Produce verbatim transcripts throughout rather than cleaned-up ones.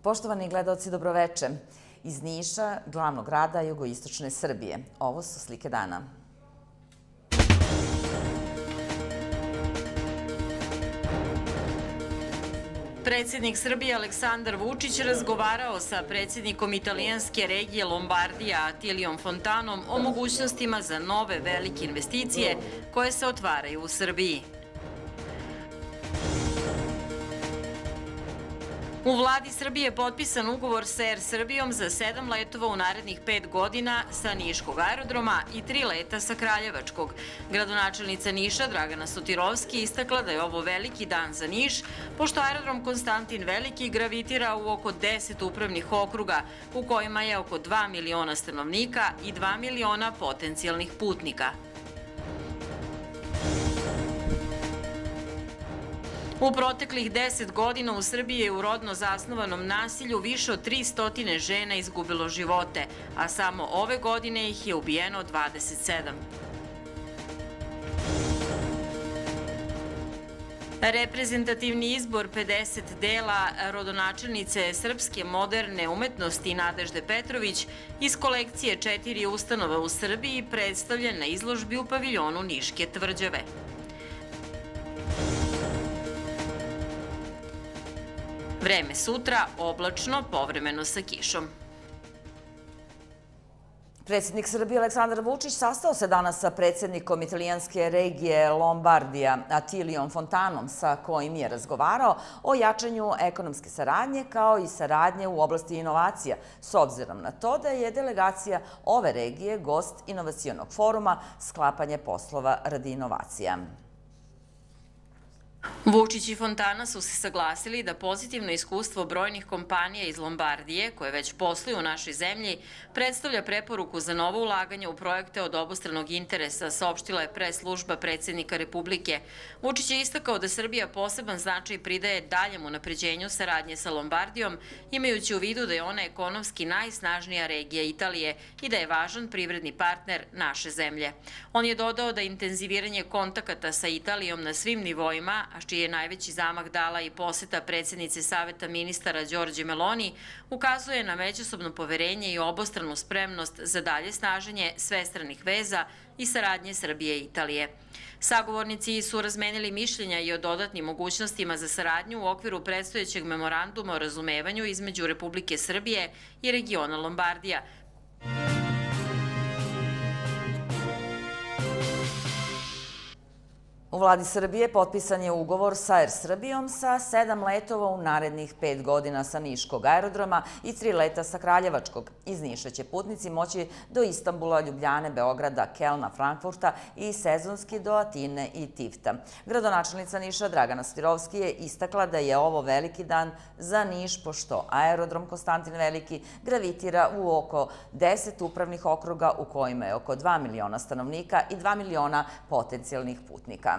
Poštovani gledaoci, dobroveče. Iz Niša, glavnog grada jugoistočne Srbije. Ovo su slike dana. Predsjednik Srbije Aleksandar Vučić razgovarao sa predsjednikom italijanske regije Lombardija Atilijom Fontanom o mogućnostima za nove velike investicije koje se otvaraju u Srbiji. U vladi Srbije je potpisan ugovor sa Er Srbijom za sedam letova u narednih pet godina sa Niškog aerodroma i tri leta sa Kraljevačkog. Gradonačelnica Niša Dragana Sotirovski istakla da je ovo veliki dan za Niš, pošto aerodrom Konstantin Veliki gravitira u oko deset upravnih okruga, u kojima je oko dva miliona stanovnika i dva miliona potencijalnih putnika. U proteklih deset godina u Srbiji je u rodno zasnovanom nasilju više od tri stotine žena izgubilo živote, a samo ove godine ih je ubijeno dvadeset sedam. Reprezentativni izbor pedeset dela rodonačelnice srpske moderne umetnosti Nadežde Petrović iz kolekcije četiri ustanova u Srbiji predstavljen na izložbi u paviljonu Niške tvrđave. Vreme sutra oblačno, povremeno sa kišom. Predsjednik Srbije Aleksandar Vučić sastao se danas sa predsjednikom italijanske regije Lombardija Atilijom Fontanom, sa kojim je razgovarao o jačanju ekonomske saradnje kao i saradnje u oblasti inovacija, s obzirom na to da je delegacija ove regije gost inovacionog foruma Sklapanje poslova radi inovacija. Vučić i Fontana su se saglasili da pozitivno iskustvo brojnih kompanija iz Lombardije, koje već posluju u našoj zemlji, predstavlja preporuku za novo ulaganje u projekte od obostranog interesa, saopštila je pres služba predsjednika Republike. Vučić je istakao da Srbija poseban značaj pridaje daljem unapređenju saradnje sa Lombardijom, imajući u vidu da je ona ekonomski najsnažnija regija Italije i da je važan privredni partner naše zemlje. On je dodao da intenziviranje kontakata sa Italijom na svim nivoima, a čiji je najveći zamah dala i poseta predsjednice Saveta ministara Đorđe Meloni, ukazuje na međusobno poverenje i obostranu spremnost za dalje snaženje svestranih veza i saradnje Srbije i Italije. Sagovornici su razmenili mišljenja i o dodatnim mogućnostima za saradnju u okviru predstojećeg memoranduma o razumevanju između Republike Srbije i regiona Lombardija. U vladi Srbije potpisan je ugovor sa Er Srbijom sa sedam letova u narednih pet godina sa Niškog aerodroma i tri leta sa Kraljevačkog. Iz Niša će putnici moći do Istanbula, Ljubljane, Beograda, Kelna, Frankfurta i sezonski do Atine i Tifta. Gradonačelnica Niša Dragana Sotirovski je istakla da je ovo veliki dan za Niš, pošto aerodrom Konstantin Veliki gravitira u oko deset upravnih okruga u kojima je oko dva miliona stanovnika i dva miliona potencijalnih putnika.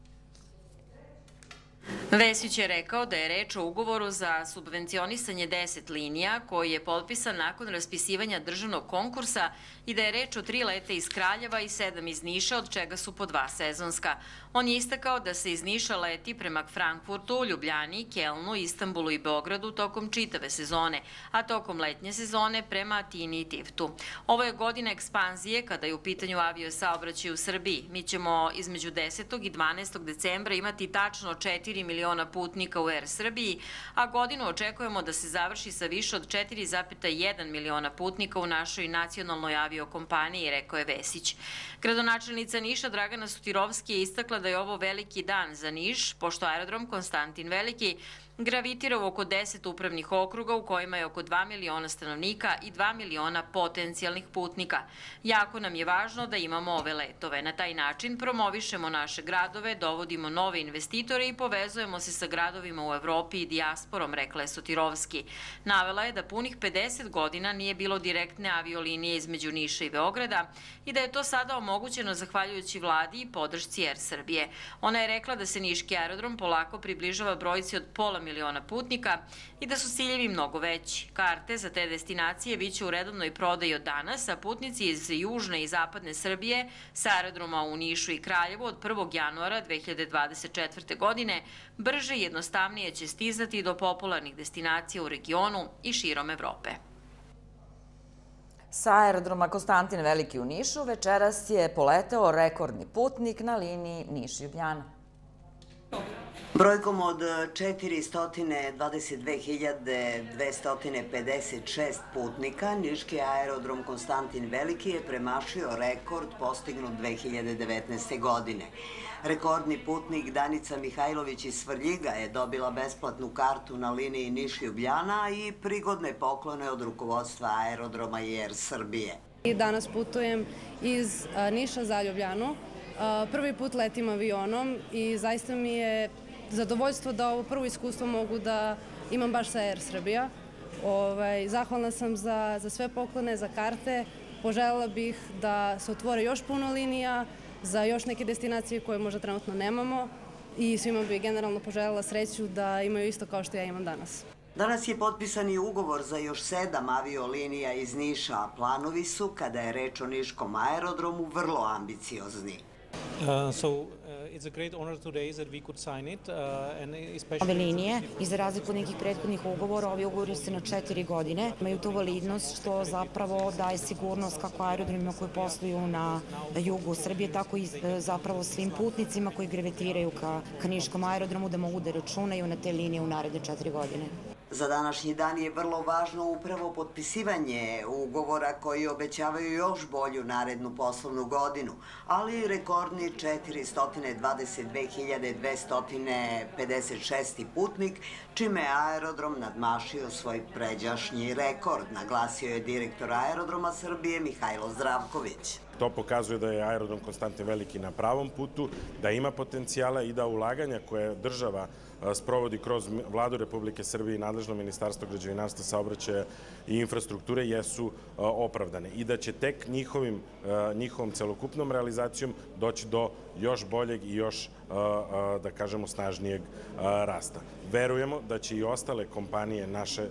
Vesić je rekao da je reč o ugovoru za subvencionisanje deset linija koji je potpisan nakon raspisivanja državnog konkursa i da je reč o tri leta iz Kraljeva i sedam iz Niša, od čega su po dva sezonska. On je istakao da se iz Niša leti prema Frankfurtu, Ljubljani, Kelnu, Istanbulu i Beogradu tokom čitave sezone, a tokom letnje sezone prema Atini i Tiftu. Ovo je godina ekspanzije kada je u pitanju avio saobraćaj u Srbiji. Mi ćemo između desetog i dvanaestog decembra imati tačno četiri miliona putnika u Er Srbiji, a godinu očekujemo da se završi sa više od četiri zarez jedan miliona putnika u našoj nacionalnoj aviokompaniji, rekao je Vesić. Gradonačelnica Niša Dragana Sotirovski je istakla da je ovo veliki dan za Niš, pošto aerodrom Konstantin Veliki gravitira u oko deset upravnih okruga u kojima je oko dva miliona stanovnika i dva miliona potencijalnih putnika. Jako nam je važno da imamo ove letove. Na taj način promovišemo naše gradove, dovodimo nove investitore i povezujemo se sa gradovima u Evropi i dijasporom, rekla je Sotirovski. Navela je da punih pedeset godina nije bilo direktne aviolinije između Niša i Beograda i da je to sada omogućeno zahvaljujući vladi i podršci Er Srbije. Ona je rekla da se niški aerodrom polako približava brojci od pola miliona putnika i da su ciljevi mnogo veći. Karte za te destinacije biće u redovnoj prodaji od danas, a putnici iz južne i zapadne Srbije sa aerodroma u Nišu i Kraljevu od prvog januara dve hiljade dvadeset četvrte. godine brže i jednostavnije će stizati do popularnih destinacija u regionu i širom Evrope. Sa aerodroma Konstantin Veliki u Nišu večeras je poleteo rekordni putnik na liniji Niš-Ljubljana. Brojkom od četiristo dvadeset dve hiljade dvesta pedeset šest putnika, niški aerodrom Konstantin Veliki je premašio rekord postignut dve hiljade devetnaeste. godine. Rekordni putnik Danica Mihajlović iz Svrljiga je dobila besplatnu kartu na liniji Niš-Ljubljana i prigodne poklone od rukovodstva aerodroma i Er Srbije. Danas putujem iz Niša za Ljubljanu. Prvi put letim avionom i zaista mi je zadovoljstvo da ovo prvo iskustvo mogu da imam baš sa Er Srbija. Zahvalna sam za sve poklone, za karte. Poželjela bih da se otvore još puno linija za još neke destinacije koje možda trenutno nemamo i svima bih generalno poželjela sreću da imaju isto kao što ja imam danas. Danas je potpisan i ugovor za još sedam aviolinija iz Niša, a planovi su, kada je reč o niškom aerodromu, vrlo ambiciozni. Ove linije, i za razliku od nekih prethodnih ugovora, ovi ugovori su na četiri godine. Imaju tu validnost što zapravo daje sigurnost kako aerodromima koji posluju na jugu Srbije, tako i zapravo svim putnicima koji gravitiraju ka niškom aerodromu da mogu da računaju na te linije u naredne četiri godine. Za današnji dan je vrlo važno upravo potpisivanje ugovora koji obećavaju još bolju narednu poslovnu godinu, ali i rekordni četiristo dvadeset dve hiljade dvesta pedeset šest. putnik, čime je aerodrom nadmašio svoj pređašnji rekord, naglasio je direktor aerodroma Srbije Mihajlo Zdravković. To pokazuje da je aerodrom Konstantin Veliki na pravom putu, da ima potencijala i da ulaganja koje država sprovodi kroz Vladu Republike Srbije i nadležno Ministarstvo građevinarstva, saobraćaja i infrastrukture jesu opravdane i da će tek njihovom celokupnom realizacijom doći do još boljeg i još, da kažemo, snažnijeg rasta. Verujemo da će i ostale kompanije,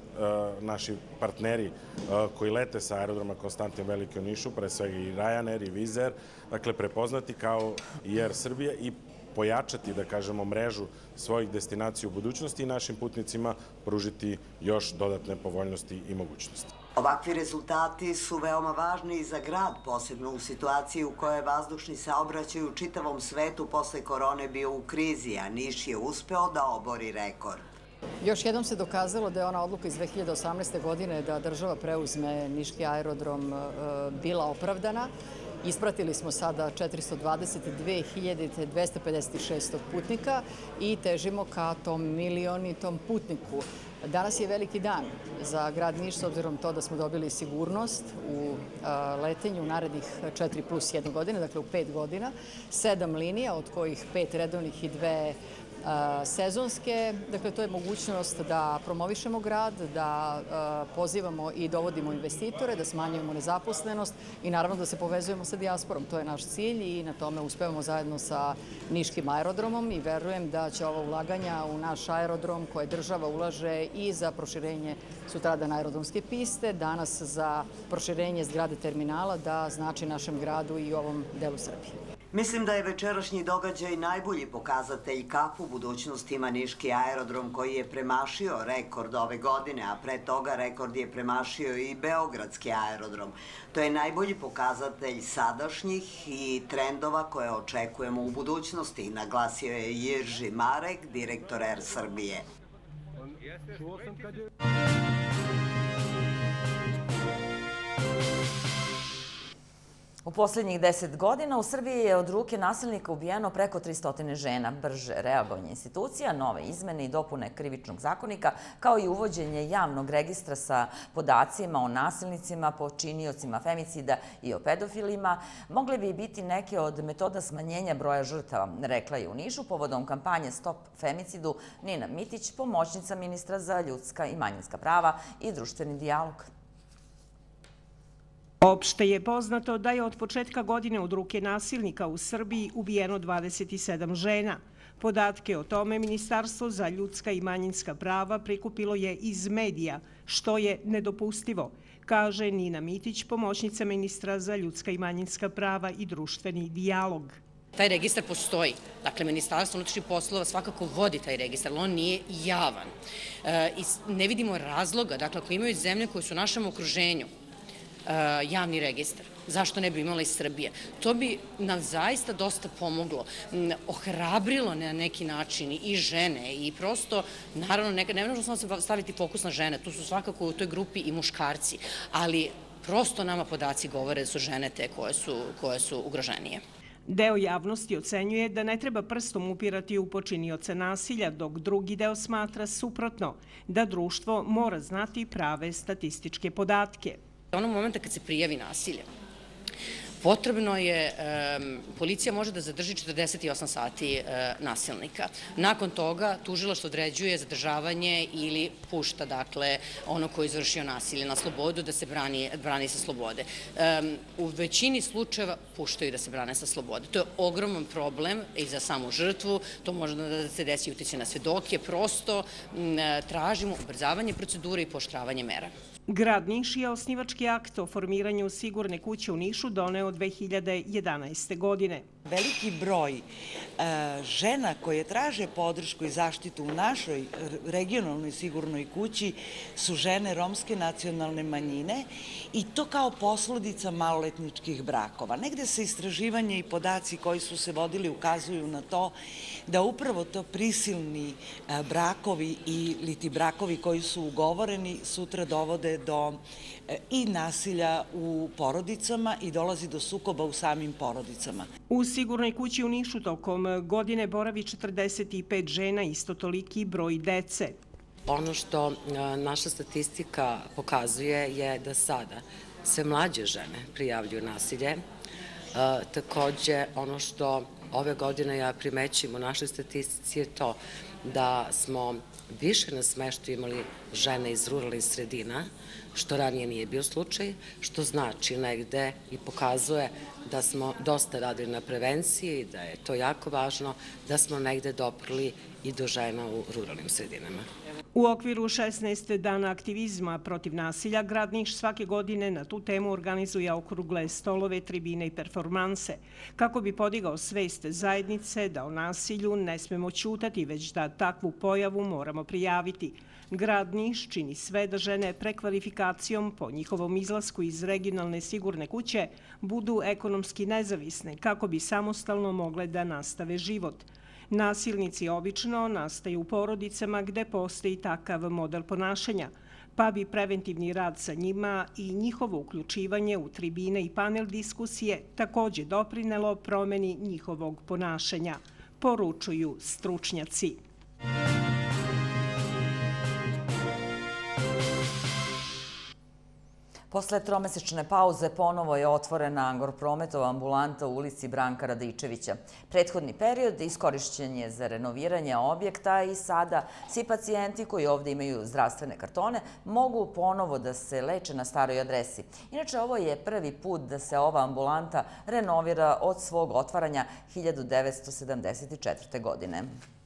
naši partneri koji lete sa aerodroma Konstantin Veliki u Nišu, pre svega i Ryanair i Wizz Air, dakle, prepoznati kao i Er Srbija i pojačati, da kažemo, mrežu svojih destinacija u budućnosti i našim putnicima pružiti još dodatne povoljnosti i mogućnosti. Ovakvi rezultati su veoma važni i za grad, posebno u situaciji u kojoj je vazdušni saobraćaj u čitavom svetu posle korone bio u krizi, a Niš je uspeo da obori rekord. Još jednom se dokazalo da je ona odluka iz dve hiljade osamnaeste. godine da država preuzme niški aerodrom bila opravdana. Ispratili smo sada četiristo dvadeset dve hiljade dvesta pedeset šest putnika i težimo ka tom milionitom putniku. Danas je veliki dan za grad Niš, s obzirom to da smo dobili sigurnost u letenju narednih četiri plus jedna godine, dakle u pet godina, sedam linija, od kojih pet redovnih i dve sezonske. Dakle, to je mogućnost da promovišemo grad, da pozivamo i dovodimo investitore, da smanjujemo nezaposlenost i naravno da se povezujemo sa dijasporom. To je naš cilj i na tome uspevamo zajedno sa niškim aerodromom i verujem da će ova ulaganja u naš aerodrom koje država ulaže i za proširenje sutradan aerodromske piste, danas za proširenje zgrade terminala, da znači našem gradu i ovom delu Srbije. Mislim da je večerašnji događaj najbolji pokazatelj kakvu budućnost ima niški aerodrom koji je premašio rekord ove godine, a pre toga rekord je premašio i beogradski aerodrom. To je najbolji pokazatelj sadašnjih i trendova koje očekujemo u budućnosti, naglasio je Jirži Marek, direktor Er Srbije. U posljednjih deset godina u Srbiji je od ruke nasilnika ubijeno preko tristo žena. Brže reagovanje institucija, nove izmene i dopune krivičnog zakonika, kao i uvođenje javnog registra sa podacima o nasilnicima, počiniocima femicida i o pedofilima, mogle bi biti neke od metoda smanjenja broja žrtava, rekla je u Nišu povodom kampanje Stop femicidu Nina Mitić, pomoćnica ministra za ljudska i manjinska prava i društveni dijalog. Opšte je poznato da je od početka godine od ruke nasilnika u Srbiji ubijeno dvadeset sedam žena. Podatke o tome Ministarstvo za ljudska i manjinska prava prikupilo je iz medija, što je nedopustivo, kaže Nina Mitić, pomoćnica ministra za ljudska i manjinska prava i društveni dijalog. Taj registar postoji. Dakle, Ministarstvo unutrašnjih poslova svakako vodi taj registar, ali on nije javan. I ne vidimo razloga, dakle, ako imaju zemlje koje su u našem okruženju javni registar, zašto ne bi imala i Srbija? To bi nam zaista dosta pomoglo, ohrabrilo na neki način i žene i prosto, naravno, ne možemo samo staviti fokus na žene, tu su svakako u toj grupi i muškarci, ali prosto nama podaci govore da su žene te koje su ugroženije. Deo javnosti ocenjuje da ne treba prstom upirati u počinioce nasilja, dok drugi deo smatra suprotno, da društvo mora znati prave statističke podatke. Onog momenta kad se prijavi nasilje, potrebno je, policija može da zadrži četrdeset osam sati nasilnika. Nakon toga tužilaštvo određuje zadržavanje ili pušta, dakle, ono ko je izvršio nasilje na slobodu da se brani sa slobode. U većini slučajeva puštaju da se brane sa slobode. To je ogroman problem i za samu žrtvu, to može da se desi utjecaj na svedoke, prosto tražimo ubrzavanje procedure i pooštravanje mera. Grad Niš je osnivački akt o formiranju sigurne kuće u Nišu doneo dve hiljade jedanaeste. godine. Veliki broj žena koje traže podršku i zaštitu u našoj regionalnoj sigurnoj kući su žene romske nacionalne manjine i to kao posledica maloletničkih brakova. Negde se istraživanje i podaci koji su se vodili ukazuju na to da upravo to prisilni brakovi ili ti brakovi koji su ugovoreni sutra dovode do i nasilja u porodicama i dolazi do sukoba u samim porodicama. U sigurnoj kući u Nišu tokom godine boravi četrdeset pet žena, isto toliki broj dece. Ono što naša statistika pokazuje je da sada sve mlađe žene prijavljuju nasilje. Takođe, ono što ove godine ja primećujem u našoj statistici je to da smo više na smeštaju imali žene iz ruralnih sredina, što ranije nije bio slučaj, što znači negde i pokazuje da smo dosta radili na prevenciji, da je to jako važno, da smo negde doprli i do žena u ruralnim sredinama. U okviru šesnaestog dana aktivizma protiv nasilja, grad Niš svake godine na tu temu organizuje okrugle stolove, tribine i performanse, kako bi podigao svest zajednice da o nasilju ne smemo ćutati, već da takvu pojavu moramo prijaviti. Grad Niš čini sve da žene prekvalifikacijom po njihovom izlasku iz regionalne sigurne kuće budu ekonomski nezavisne, kako bi samostalno mogle da nastave život. Nasilnici obično nastaju u porodicama gde postoji takav model ponašanja, pa bi preventivni rad sa njima i njihovo uključivanje u tribine i panel diskusije takođe doprinelo promeni njihovog ponašanja, poručuju stručnjaci. Posle tromesečne pauze ponovo je otvorena Agroprometova ambulanta u ulici Branka Radičevića. Prethodni period iskorišćen je za renoviranje objekta i sada svi pacijenti koji ovde imaju zdravstvene kartone mogu ponovo da se leče na staroj adresi. Inače, ovo je prvi put da se ova ambulanta renovira od svog otvaranja hiljadu devetsto sedamdeset četvrte. godine.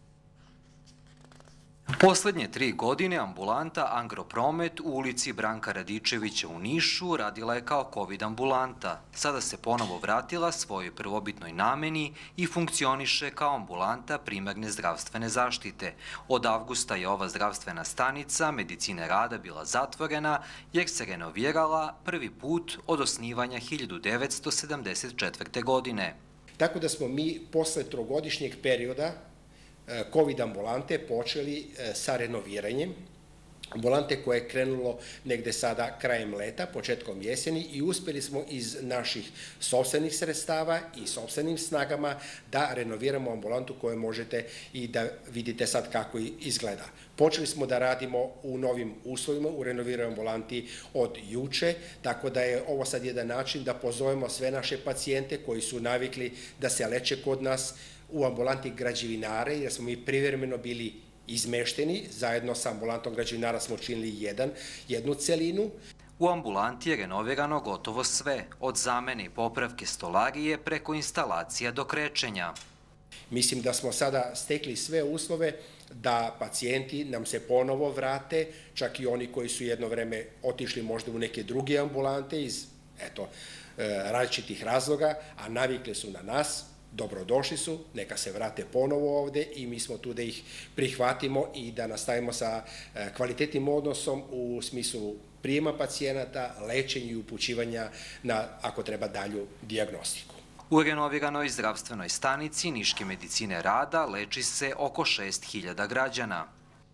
Poslednje tri godine ambulanta Agropromet u ulici Branka Radičevića u Nišu radila je kao kovid ambulanta. Sada se ponovo vratila svojoj prvobitnoj nameni i funkcioniše kao ambulanta primarne zdravstvene zaštite. Od avgusta je ova zdravstvena stanica medicine rada bila zatvorena jer se renovirala prvi put od osnivanja hiljadu devetsto sedamdeset četvrte. godine. Tako da smo mi posle trogodišnjeg perioda kovid ambulante počeli sa renoviranjem. Ambulante koje je krenulo negde sada krajem leta, početkom jeseni i uspeli smo iz naših sopstvenih sredstava i sopstvenim snagama da renoviramo ambulantu koju možete i da vidite sad kako izgleda. Počeli smo da radimo u novim uslovima, u renoviranoj ambulanti od juče, tako da je ovo sad jedan način da pozovemo sve naše pacijente koji su navikli da se leče kod nas u ambulanti građevinare, jer smo mi privremeno bili izmešteni, zajedno sa ambulantom građevinara smo činili jedan, jednu celinu. U ambulanti je renovirano gotovo sve, od zamene i popravke stolarije preko instalacija do krečenja. Mislim da smo sada stekli sve uslove da pacijenti nam se ponovo vrate, čak i oni koji su jedno vreme otišli možda u neke druge ambulante iz, eto, različitih razloga, a navikli su na nas, dobrodošli su, neka se vrate ponovo ovde i mi smo tu da ih prihvatimo i da nastavimo sa kvalitetnim odnosom u smislu prijema pacijenata, lečenja i upućivanja na, ako treba, dalju dijagnostiku. U renoviranoj zdravstvenoj stanici Niške medicine rada leči se oko šest hiljada građana.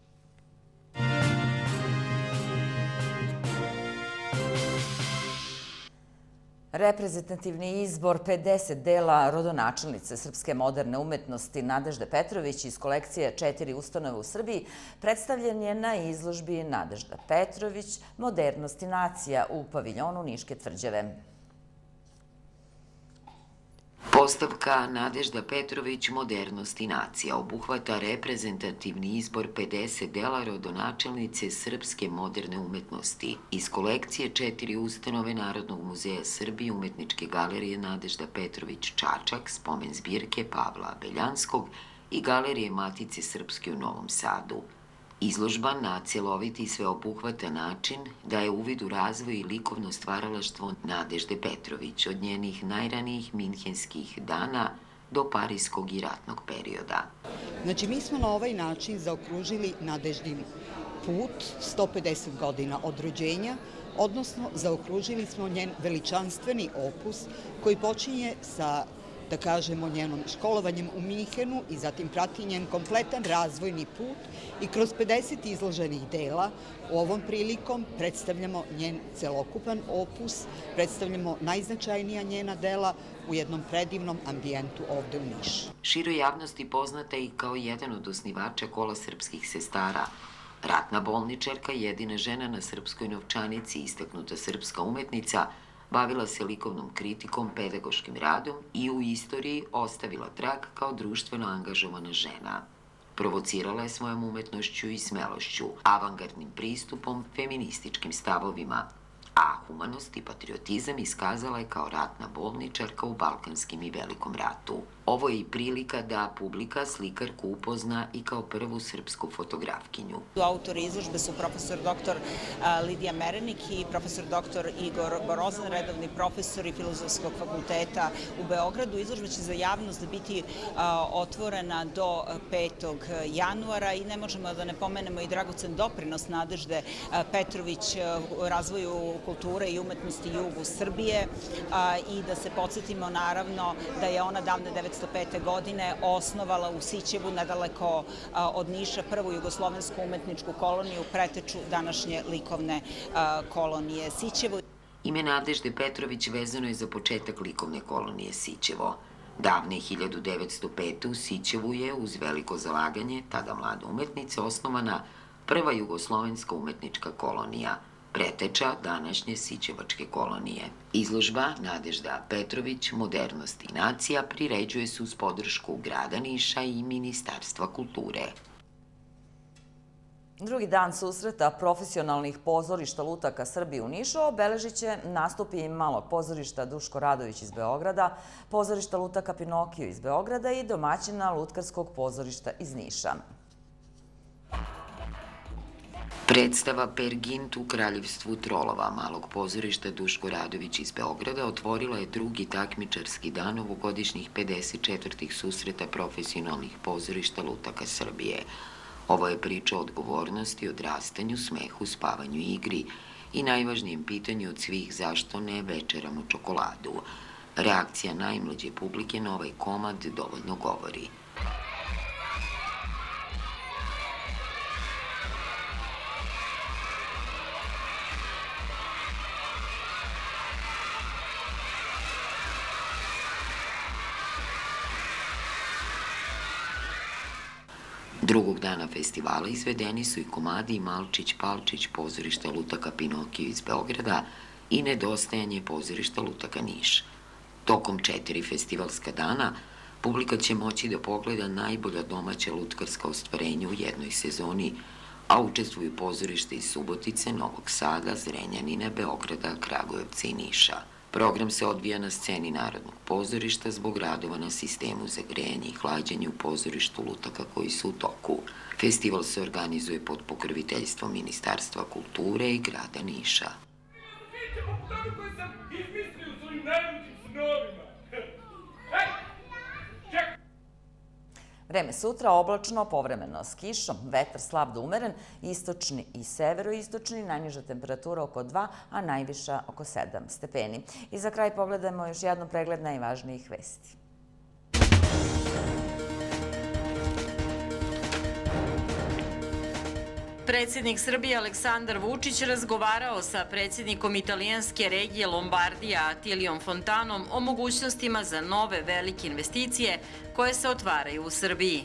Reprezentativni izbor pedeset dela rodonačelnice srpske moderne umetnosti Nadežde Petrović iz kolekcije četiri ustanove u Srbiji predstavljen je na izložbi Nadežda Petrović Modernost i nacija u paviljonu Niške tvrđave. Postavka Nadežda Petrović Modernost i nacija obuhvata reprezentativni izbor pedeset dela rodonačelnice srpske moderne umetnosti iz kolekcije četiri ustanove Narodnog muzeja Srbije, Umetničke galerije Nadežda Petrović Čačak, spomen zbirke Pavla Beljanskog i Galerije Matice Srpske u Novom Sadu. Izložba na cjeloviti i sveobuhvatan način daje uvid u razvoj i likovno stvaralaštvo Nadežde Petrović od njenih najranijih minhenskih dana do parijskog i ratnog perioda. Znači, mi smo na ovaj način zaokružili Nadeždin put, sto pedeset godina od rođenja, odnosno zaokružili smo njen veličanstveni opus koji počinje sa, da kažemo, njenom školovanjem u Minhenu i zatim prati njen kompletan razvojni put i kroz pedeset izloženih dela ovom prilikom predstavljamo njen celokupan opus, predstavljamo najznačajnija njena dela u jednom predivnom ambijentu ovde u Nišu. Široj javnosti poznata i kao jedan od osnivača Kola srpskih sestara, ratna bolničarka, jedina žena na srpskoj novčanici, istaknuta srpska umetnica, bavila se likovnom kritikom, pedagoškim radom i u istoriji ostavila trag kao društveno angažovana žena. Provocirala je svojom umetnošću i smelošću, avangardnim pristupom, feminističkim stavovima, a humanost i patriotizam iskazala je kao ratna bolničarka u Balkanskim i Velikom ratu. Ovo je i prilika da publika slikarku upozna i kao prvu srpsku fotografkinju. Autori izložbe su profesor doktor Lidija Merenik i profesor doktor Igor Borozan, redovni profesori Filozofskog fakulteta u Beogradu. Izložba će za javnost biti otvorena do petog januara i ne možemo da ne pomenemo i dragocen doprinos Nadežde Petrović u razvoju kulture i umetnosti jugu Srbije i da se podsjetimo naravno da je ona davne devetsto pete. godine osnovala u Sićevu, nedaleko od Niša, prvu jugoslovensku umetničku koloniju, preteču današnje likovne kolonije Sićevo. Ime Nadežde Petrović vezano je za početak likovne kolonije Sićevo. Davne hiljadu devetsto pete. u Sićevu je, uz veliko zalaganje, tada mlada umetnica, osnovana prva jugoslovenska umetnička kolonija, preteča današnje Sićevačke kolonije. Izložba Nadežda Petrović Modernost i nacija priređuje se uz podršku grada Niša i Ministarstva kulture. Drugi dan susreta profesionalnih pozorišta lutaka Srbije u Nišu obeležit će nastupi Malog pozorišta Duško Radović iz Beograda, pozorišta lutaka Pinokio iz Beograda i domaćina Lutkarskog pozorišta iz Niša. Predstava Pergint u kraljevstvu trolova Malog pozorišta Duško Radović iz Beograda otvorila je drugi takmičarski dan ovogodišnjih pedeset četvrtih susreta profesionalnih pozorišta lutaka Srbije. Ovo je priča o odgovornosti, odrastanju, smehu, spavanju i igri i najvažnijem pitanju od svih zašto ne večeramo čokoladu. Reakcija najmlađe publike na ovaj komad dovoljno govori. Drugog dana festivala izvedeni su i komadi Malčić-Palčić pozorišta lutaka Pinokio iz Beograda i Nedostajanje pozorišta lutaka Niš. Tokom četiri festivalska dana publika će moći da pogleda najbolja domaća lutkarska ostvarenja u jednoj sezoni, a učestvuju pozorište iz Subotice, Novog Sada, Zrenjanina, Beograda, Kragujevca i Niša. Program se odvija na sceni Narodnog pozorišta zbog radova na sistemu za grejanje i hlađenje u pozorištu Lutaka koji su u toku. Festival se organizuje pod pokroviteljstvom Ministarstva kulture i grada Niša. Vreme sutra oblačno, povremeno s kišom, vetar slab do umeren, istočni i severoistočni, najniža temperatura oko dva, a najviša oko sedam stepeni. I za kraj pogledajmo još jedno pregled najvažnijih vesti. Predsjednik Srbije Aleksandar Vučić razgovarao sa predsjednikom italijanske regije Lombardija Atilijom Fontanom o mogućnostima za nove velike investicije koje se otvaraju u Srbiji.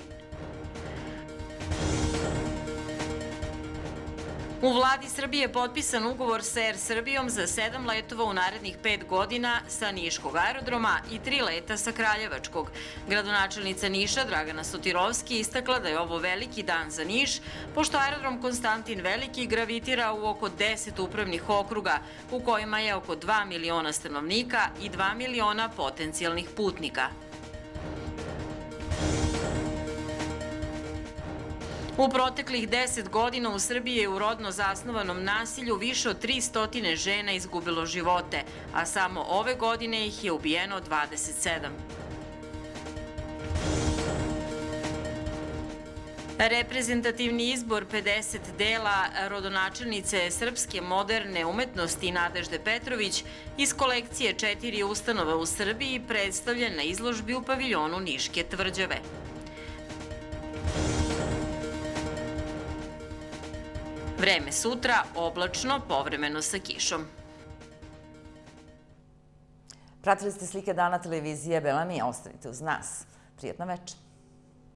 U vladi Srbije je potpisan ugovor sa Er Srbijom za sedam letova u narednih pet godina sa Niškog aerodroma i tri leta sa Kraljevačkog. Gradonačelnica Niša Dragana Sotirovski istakla da je ovo veliki dan za Niš, pošto aerodrom Konstantin Veliki gravitira u oko deset upravnih okruga, u kojima je oko dva miliona stanovnika i dva miliona potencijalnih putnika. U proteklih deset godina u Srbiji je u rodno zasnovanom nasilju više od tristo žena izgubilo živote, a samo ove godine ih je ubijeno dvadeset sedam. Reprezentativni izbor pedeset dela rodonačelnice srpske moderne umetnosti Nadežde Petrović iz kolekcije četiri ustanova u Srbiji predstavljen na izložbi u paviljonu Niške tvrđave. Vreme sutra oblačno, povremeno sa kišom. Pratili ste slike dana televizije Bela Mi, ostanite uz nas. Prijatna večer.